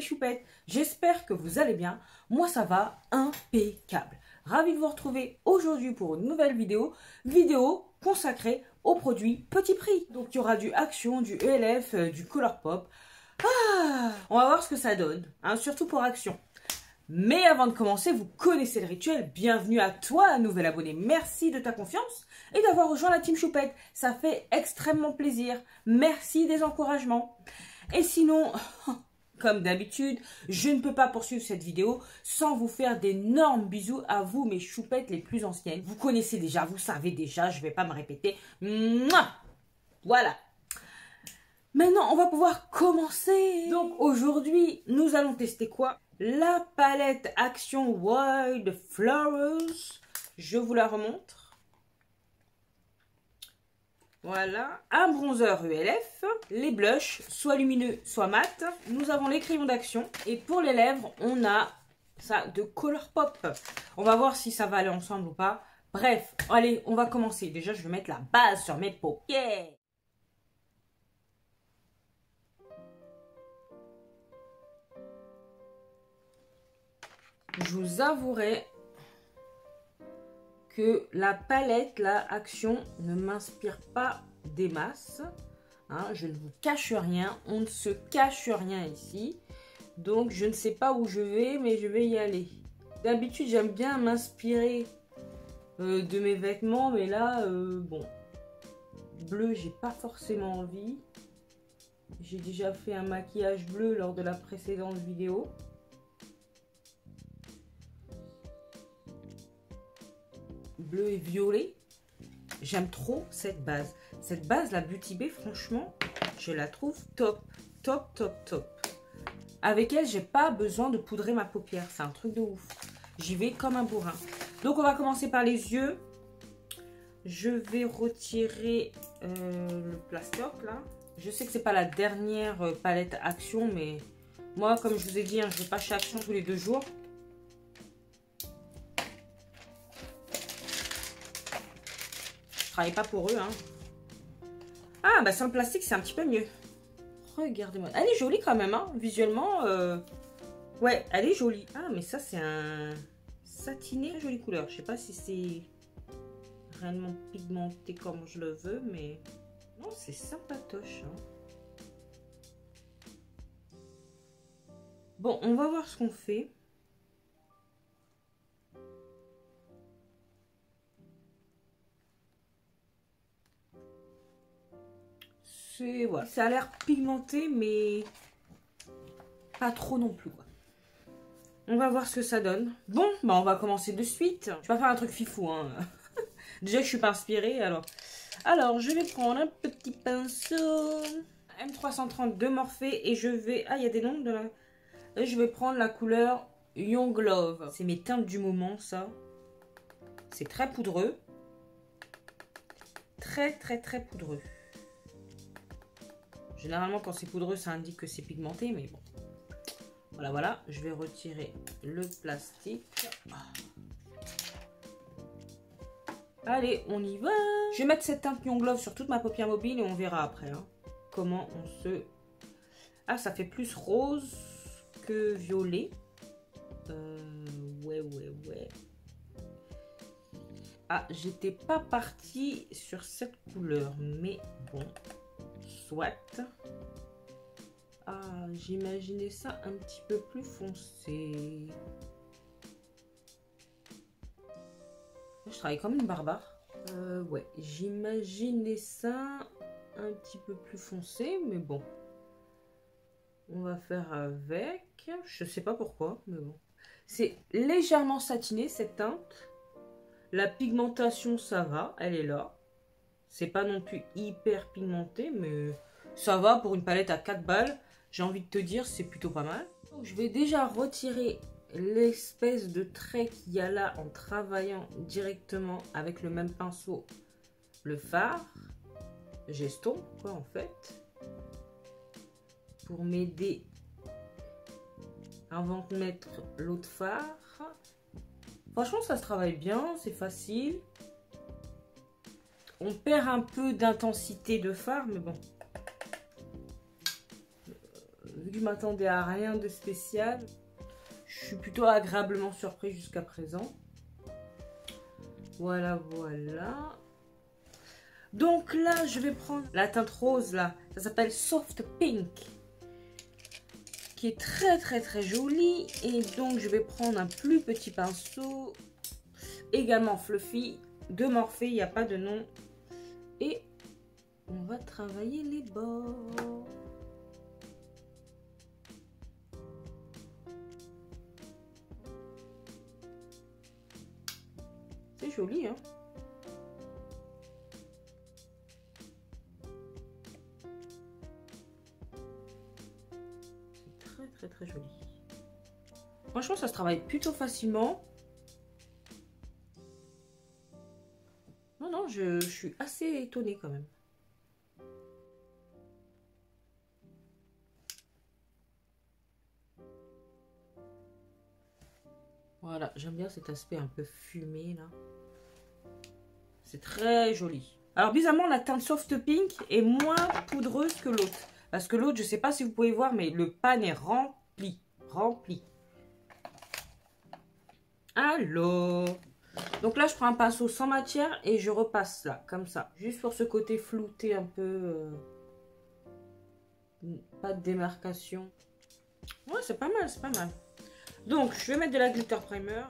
choupettes, j'espère que vous allez bien. Moi ça va impeccable. Ravi de vous retrouver aujourd'hui pour une nouvelle vidéo consacrée aux produits petit prix. Donc il y aura du Action, du ELF, du Colourpop. On va voir ce que ça donne, hein, surtout pour Action. Mais avant de commencer, vous connaissez le rituel. Bienvenue à toi, nouvel abonné. Merci de ta confiance et d'avoir rejoint la team choupette. Ça fait extrêmement plaisir. Merci des encouragements. Et sinon, comme d'habitude, je ne peux pas poursuivre cette vidéo sans vous faire d'énormes bisous à vous, mes choupettes les plus anciennes. Vous connaissez déjà, vous savez déjà, je ne vais pas me répéter. Mouah, voilà. Maintenant, on va pouvoir commencer. Donc aujourd'hui, nous allons tester quoi? La palette Action Wild Flowers. Je vous la remontre. Voilà. Un bronzer ELF. Les blushs, soit lumineux, soit mat. Nous avons les crayons d'Action. Et pour les lèvres, on a ça de Colourpop. On va voir si ça va aller ensemble ou pas. Bref, allez, on va commencer. Déjà, je vais mettre la base sur mes paupières. Je vous avouerai que la palette, la Action, ne m'inspire pas des masses. Hein, je ne vous cache rien, on ne se cache rien ici. Donc je ne sais pas où je vais, mais je vais y aller. D'habitude, j'aime bien m'inspirer de mes vêtements, mais là, bon, bleu, j'ai pas forcément envie. J'ai déjà fait un maquillage bleu lors de la précédente vidéo. Bleu et violet. J'aime trop cette base. Cette base, la Beauty Bay, franchement, je la trouve top. Top, top, top. Avec elle, j'ai pas besoin de poudrer ma paupière. C'est un truc de ouf. J'y vais comme un bourrin. Donc, on va commencer par les yeux. Je vais retirer le plastoc, là. Je sais que c'est pas la dernière palette Action, mais moi, comme je vous ai dit, hein, je vais pas chez Action tous les 2 jours. Je travaille pas pour eux, hein. Ah, bah sans le plastique, c'est un petit peu mieux. Regardez-moi. Elle est jolie quand même, hein. Visuellement, ouais, elle est jolie. Ah, mais ça, c'est un satiné. Jolie couleur. Je sais pas si c'est réellement pigmenté comme je le veux, mais non, c'est sympatoche, hein. Bon, on va voir ce qu'on fait. Voilà. Ça a l'air pigmenté, mais pas trop non plus, quoi. On va voir ce que ça donne. Bon, bah on va commencer de suite. Je vais pas faire un truc fifou, hein. Déjà que je suis pas inspirée, alors. Alors, je vais prendre un petit pinceau M330 de Morphe et je vais... Ah, il y a des noms de la... Et je vais prendre la couleur Young Love. C'est mes teintes du moment, ça. C'est très poudreux. Très, très, très poudreux. Généralement, quand c'est poudreux, ça indique que c'est pigmenté, mais bon. Voilà, voilà. Je vais retirer le plastique. Allez, on y va. Je vais mettre cette teinte Young Love sur toute ma paupière mobile et on verra après, hein, comment on se... Ah, ça fait plus rose que violet. Ouais. Ah, j'étais pas partie sur cette couleur, mais bon... Soit. Ah, j'imaginais ça un petit peu plus foncé. Je travaille comme une barbare. Ouais, j'imaginais ça un petit peu plus foncé, mais bon. On va faire avec. Je sais pas pourquoi, mais bon. C'est légèrement satiné cette teinte. La pigmentation, ça va, elle est là. C'est pas non plus hyper pigmenté, mais ça va pour une palette à 4 balles. J'ai envie de te dire, c'est plutôt pas mal. Donc, je vais déjà retirer l'espèce de trait qu'il y a là en travaillant directement avec le même pinceau le fard. Geston, quoi, en fait. Pour m'aider avant de mettre l'autre fard. Franchement, ça se travaille bien, c'est facile. On perd un peu d'intensité de fard, mais bon. vu que je m'attendais à rien de spécial, je suis plutôt agréablement surprise jusqu'à présent. Voilà, voilà. Donc là, je vais prendre la teinte rose là. Ça s'appelle Soft Pink. Qui est très jolie. Et donc, je vais prendre un plus petit pinceau. Également fluffy. De Morphe, il n'y a pas de nom. Et on va travailler les bords. C'est joli, hein? C'est très joli. Franchement, ça se travaille plutôt facilement. Non, je suis assez étonnée quand même. Voilà, j'aime bien cet aspect un peu fumé là. C'est très joli. Alors bizarrement, la teinte Soft Pink est moins poudreuse que l'autre. Parce que l'autre, je ne sais pas si vous pouvez voir, mais le pan est rempli. Rempli. Alors, donc là, je prends un pinceau sans matière et je repasse là, comme ça. Juste pour ce côté flouté un peu. Pas de démarcation. Ouais, c'est pas mal, c'est pas mal. Donc, je vais mettre de la glitter primer.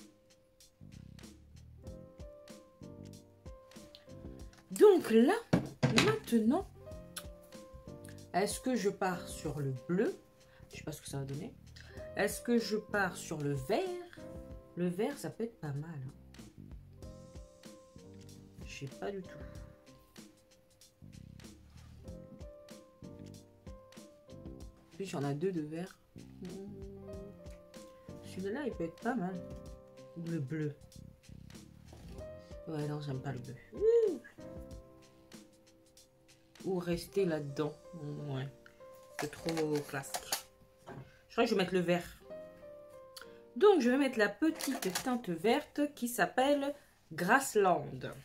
Donc là, maintenant, est-ce que je pars sur le bleu? Je sais pas ce que ça va donner. Est-ce que je pars sur le vert? Le vert, ça peut être pas mal. Hein. Je sais pas du tout. En plus, il y en a deux de vert. Celui-là, il peut être pas mal. Le bleu. Ouais, non, j'aime pas le bleu. Ou rester là-dedans. Ouais. C'est trop classique. Je crois que je vais mettre le vert. Donc, je vais mettre la petite teinte verte qui s'appelle Grassland.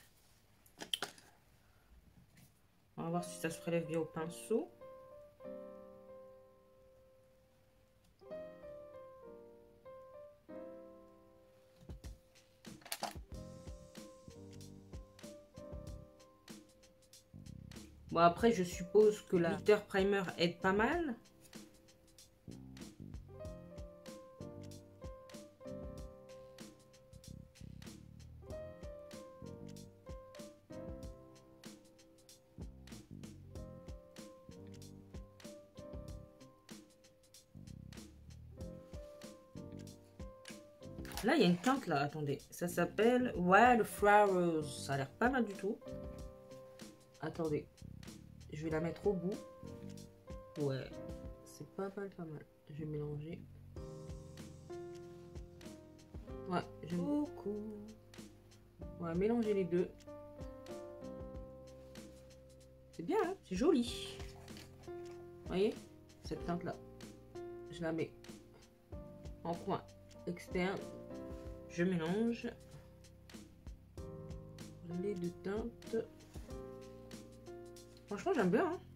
On va voir si ça se prélève bien au pinceau. Bon, après, je suppose que la glitter primer aide pas mal. Là, il y a une teinte là, attendez. Ça s'appelle Wildflowers. Ça a l'air pas mal du tout. Attendez. Je vais la mettre au bout. Ouais. C'est pas mal, pas mal. Je vais mélanger. Ouais, j'aime beaucoup. On va mélanger les deux. C'est bien, hein? C'est joli. Vous voyez? Cette teinte-là. Je la mets en coin externe. Je mélange les deux teintes. Franchement, j'aime bien. Hein.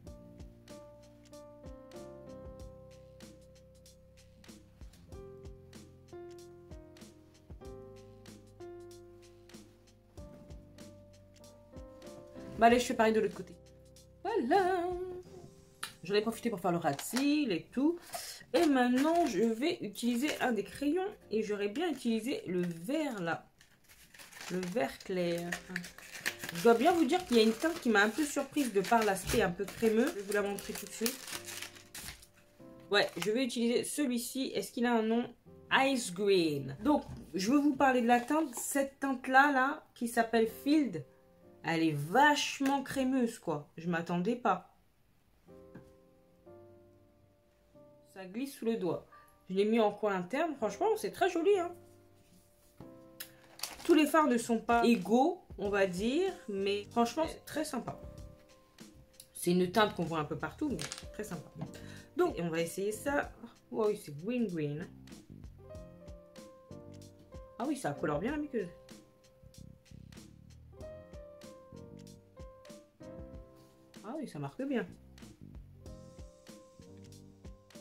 Bah allez, je fais pareil de l'autre côté. Voilà. J'en ai profité pour faire le ras de cils et tout. Et maintenant, je vais utiliser un des crayons. Et j'aurais bien utilisé le vert là. Le vert clair. Je dois bien vous dire qu'il y a une teinte qui m'a un peu surprise de par l'aspect un peu crémeux. Je vais vous la montrer tout de suite. Ouais, je vais utiliser celui-ci. Est-ce qu'il a un nom? Ice Green. Donc, je veux vous parler de la teinte. Cette teinte-là, là, qui s'appelle Field, elle est vachement crémeuse, quoi. Je m'attendais pas. Ça glisse sous le doigt. Je l'ai mis en coin interne. Franchement, c'est très joli, hein. Tous les fards ne sont pas égaux, on va dire, mais franchement, c'est très sympa. C'est une teinte qu'on voit un peu partout, mais très sympa. Donc, on va essayer ça. Oh oui, c'est green. Ah oui, ça colore bien la muqueuse. Ah oui, ça marque bien.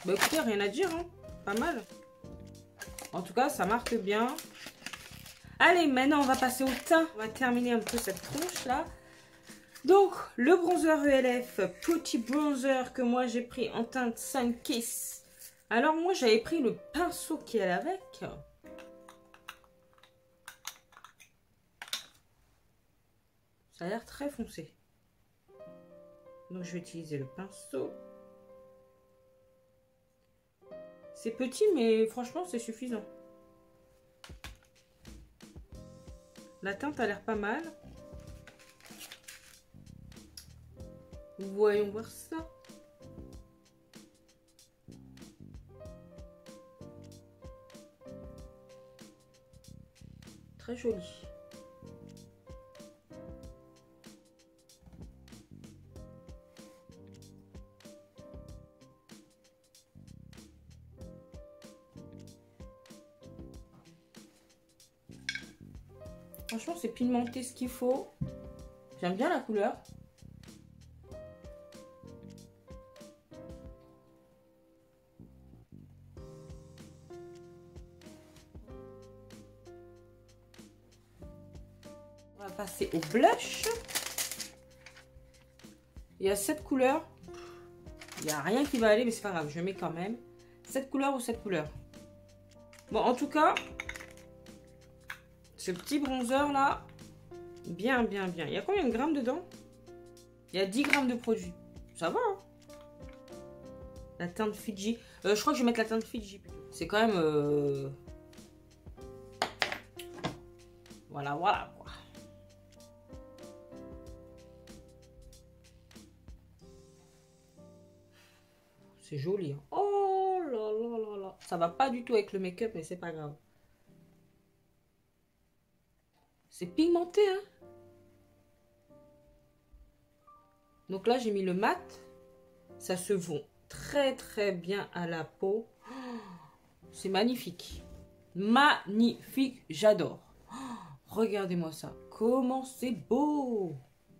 Bah écoutez, rien à dire, hein. Pas mal. En tout cas, ça marque bien. Allez, maintenant, on va passer au teint. On va terminer un peu cette tronche là. Donc, le bronzer ELF, petit bronzer que moi j'ai pris en teinte Sun Kiss. Alors, moi j'avais pris le pinceau qui est avec. Ça a l'air très foncé. Donc, je vais utiliser le pinceau. C'est petit, mais franchement, c'est suffisant. La teinte a l'air pas mal. Voyons voir ça. Très joli. Franchement, c'est pigmenté ce qu'il faut. J'aime bien la couleur. On va passer au blush. Il y a cette couleur. Il n'y a rien qui va aller, mais c'est pas grave. Je mets quand même cette couleur ou cette couleur. Bon, en tout cas, ce petit bronzer là, bien, bien, bien. Il y a combien de grammes dedans? Il y a 10 grammes de produit. Ça va, hein? La teinte Fiji. Je crois que je vais mettre la teinte Fiji. C'est quand même... Voilà, voilà, quoi. C'est joli, hein. Oh là là là là. Ça va pas du tout avec le make-up, mais c'est pas grave. C'est pigmenté, hein. Donc là, j'ai mis le mat. Ça se fond très très bien à la peau. C'est magnifique. Magnifique, j'adore. Regardez-moi ça. Comment c'est beau.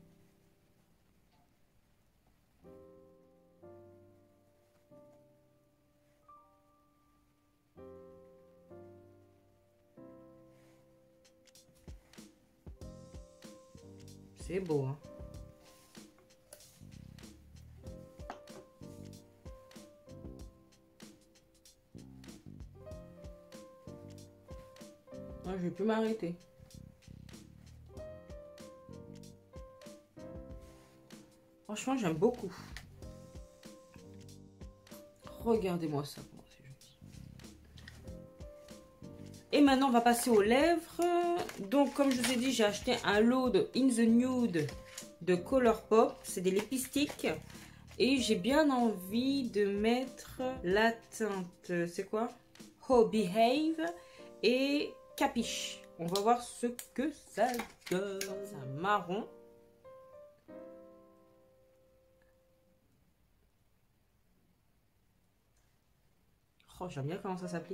C'est beau, hein. Moi, je vais plus m'arrêter. Franchement, j'aime beaucoup. Regardez-moi ça. C'est joli. Et maintenant, on va passer aux lèvres. Donc, comme je vous ai dit, j'ai acheté un lot de In the Nude de Colourpop. C'est des lipsticks. Et j'ai bien envie de mettre la teinte, c'est quoi? Oh Behave et Capiche. On va voir ce que ça donne. C'est un marron. Oh, j'aime bien comment ça s'applique.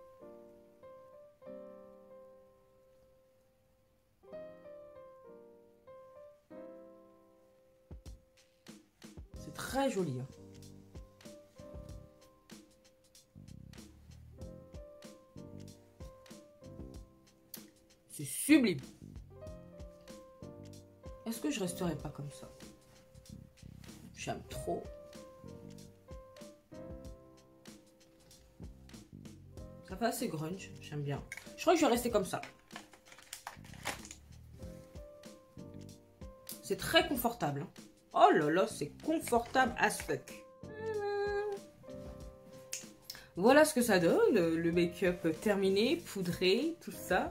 C'est très joli, hein. C'est sublime. Est-ce que je resterai pas comme ça? J'aime trop. Ça fait assez grunge, j'aime bien. Je crois que je vais rester comme ça. C'est très confortable, hein. Oh là là, c'est confortable as fuck. Voilà ce que ça donne, le make-up terminé, poudré, tout ça.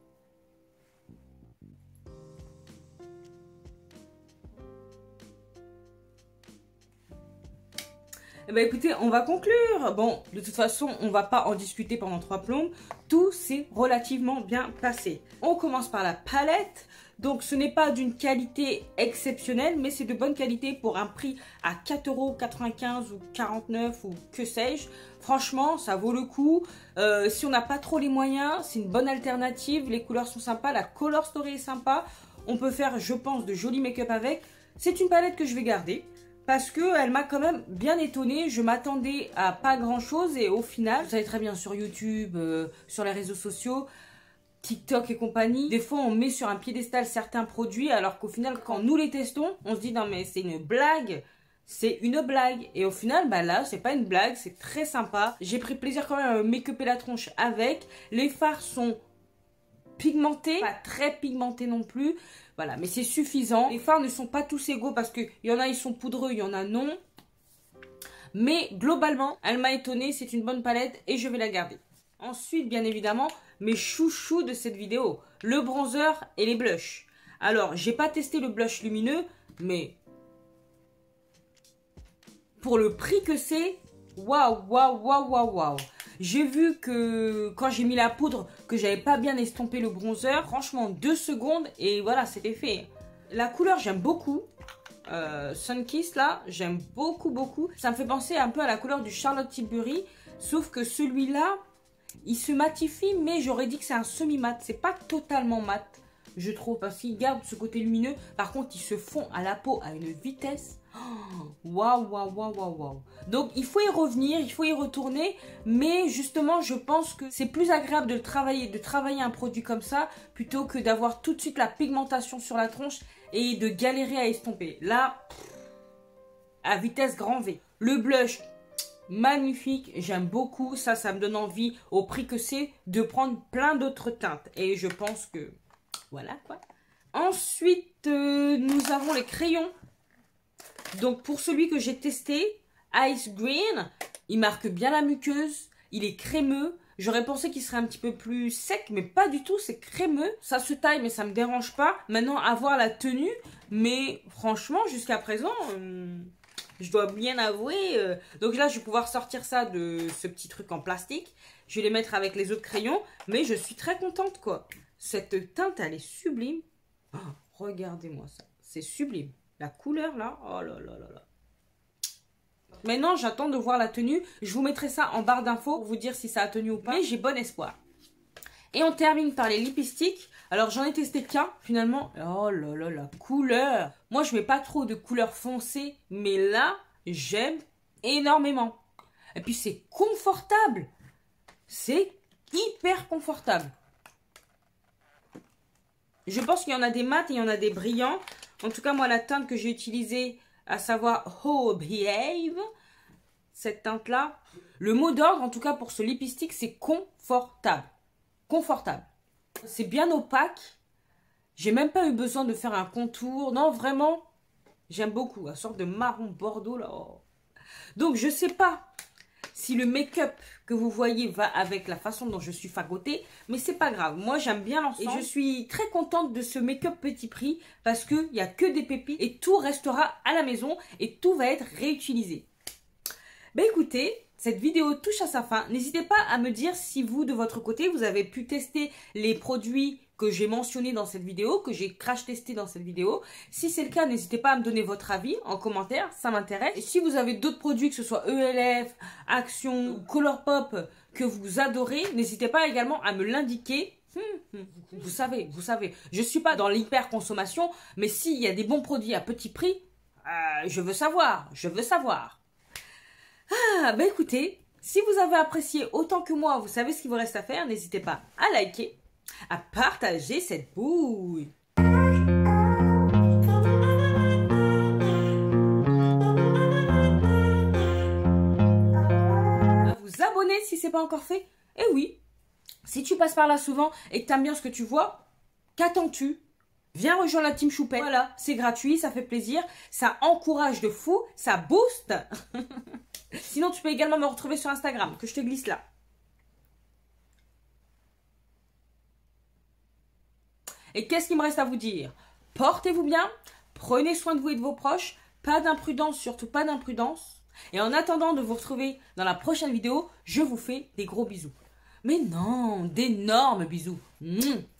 Eh ben écoutez, on va conclure. Bon, de toute façon, on va pas en discuter pendant 3 plombes. Tout s'est relativement bien passé. On commence par la palette. Donc, ce n'est pas d'une qualité exceptionnelle, mais c'est de bonne qualité pour un prix à 4,95 € ou 49 € ou que sais-je. Franchement, ça vaut le coup. Si on n'a pas trop les moyens, c'est une bonne alternative. Les couleurs sont sympas, la color story est sympa. On peut faire, je pense, de jolis make-up avec. C'est une palette que je vais garder. parce que elle m'a quand même bien étonnée. Je m'attendais à pas grand chose et au final, vous savez très bien sur YouTube, sur les réseaux sociaux, TikTok et compagnie, des fois on met sur un piédestal certains produits alors qu'au final quand nous les testons, on se dit non mais c'est une blague. C'est une blague. Et au final, bah là, c'est pas une blague, c'est très sympa. J'ai pris plaisir quand même à make-upper la tronche avec. Les fards sont pigmentés, pas très pigmentés non plus. Voilà, mais c'est suffisant. Les fards ne sont pas tous égaux parce qu'il y en a, ils sont poudreux, il y en a non. Mais globalement, elle m'a étonnée, c'est une bonne palette et je vais la garder. Ensuite, bien évidemment, mes chouchous de cette vidéo, le bronzer et les blushs. Alors, j'ai pas testé le blush lumineux, mais pour le prix que c'est, waouh, waouh, waouh, waouh, waouh. J'ai vu que quand j'ai mis la poudre, que j'avais pas bien estompé le bronzer. Franchement, 2 secondes et voilà, c'était fait. La couleur, j'aime beaucoup. Sunkiss, là, j'aime beaucoup, beaucoup. Ça me fait penser un peu à la couleur du Charlotte Tilbury. Sauf que celui-là, il se matifie, mais j'aurais dit que c'est un semi-mat. C'est pas totalement mat, je trouve, parce qu'il garde ce côté lumineux. Par contre, il se fond à la peau à une vitesse. Waouh, waouh, waouh, waouh, waouh. Donc, il faut y revenir, il faut y retourner. Mais justement, je pense que c'est plus agréable de travailler un produit comme ça, plutôt que d'avoir tout de suite la pigmentation sur la tronche et de galérer à estomper. Là, à vitesse grand V. Le blush, magnifique, j'aime beaucoup. Ça me donne envie, au prix que c'est, de prendre plein d'autres teintes. Et je pense que, voilà quoi. Ensuite, nous avons les crayons. Donc pour celui que j'ai testé, Ice Green, il marque bien la muqueuse, il est crémeux. J'aurais pensé qu'il serait un petit peu plus sec, mais pas du tout, c'est crémeux. Ça se taille, mais ça me dérange pas. Maintenant, à voir la tenue, mais franchement, jusqu'à présent, je dois bien avouer. Donc là, je vais pouvoir sortir ça de ce petit truc en plastique. Je vais les mettre avec les autres crayons, mais je suis très contente, quoi. Cette teinte, elle est sublime. Oh, regardez-moi ça, c'est sublime. La couleur là, oh là là là là. Maintenant, j'attends de voir la tenue. Je vous mettrai ça en barre d'infos pour vous dire si ça a tenu ou pas. Mais j'ai bon espoir. Et on termine par les lipsticks. Alors, j'en ai testé qu'un finalement. Oh là là, la couleur. Moi, je mets pas trop de couleurs foncées. Mais là, j'aime énormément. Et puis, c'est confortable. C'est hyper confortable. Je pense qu'il y en a des mats et il y en a des brillants. En tout cas, moi, la teinte que j'ai utilisée, à savoir Oh Behave, cette teinte-là, le mot d'ordre, en tout cas pour ce lipstick, c'est confortable. Confortable. C'est bien opaque. J'ai même pas eu besoin de faire un contour. Non, vraiment, j'aime beaucoup. Une sorte de marron bordeaux, là. Oh. Donc, je sais pas si le make-up que vous voyez va avec la façon dont je suis fagotée, mais c'est pas grave. Moi, j'aime bien l'ensemble. Et je suis très contente de ce make-up petit prix parce qu'il n'y a que des pépites et tout restera à la maison et tout va être réutilisé. Ben écoutez, cette vidéo touche à sa fin. N'hésitez pas à me dire si vous, de votre côté, vous avez pu tester les produits que j'ai mentionnés dans cette vidéo, que j'ai crash testé dans cette vidéo. Si c'est le cas, n'hésitez pas à me donner votre avis en commentaire, ça m'intéresse. Et si vous avez d'autres produits, que ce soit ELF, Action ou Colourpop, que vous adorez, n'hésitez pas également à me l'indiquer. Vous savez, je suis pas dans l'hyper-consommation, mais s'il y a des bons produits à petit prix, je veux savoir. Ah, ben écoutez, si vous avez apprécié autant que moi, vous savez ce qu'il vous reste à faire, n'hésitez pas à liker, à partager cette bouille. À vous abonner si ce n'est pas encore fait. Et oui, si tu passes par là souvent et que tu aimes bien ce que tu vois, qu'attends-tu? Viens rejoindre la team Choupette. Voilà, c'est gratuit, ça fait plaisir, ça encourage de fou, ça booste. Sinon, tu peux également me retrouver sur Instagram, que je te glisse là. Et qu'est-ce qu'il me reste à vous dire? Portez-vous bien, prenez soin de vous et de vos proches, pas d'imprudence, surtout pas d'imprudence. Et en attendant de vous retrouver dans la prochaine vidéo, je vous fais des gros bisous. Mais non, d'énormes bisous.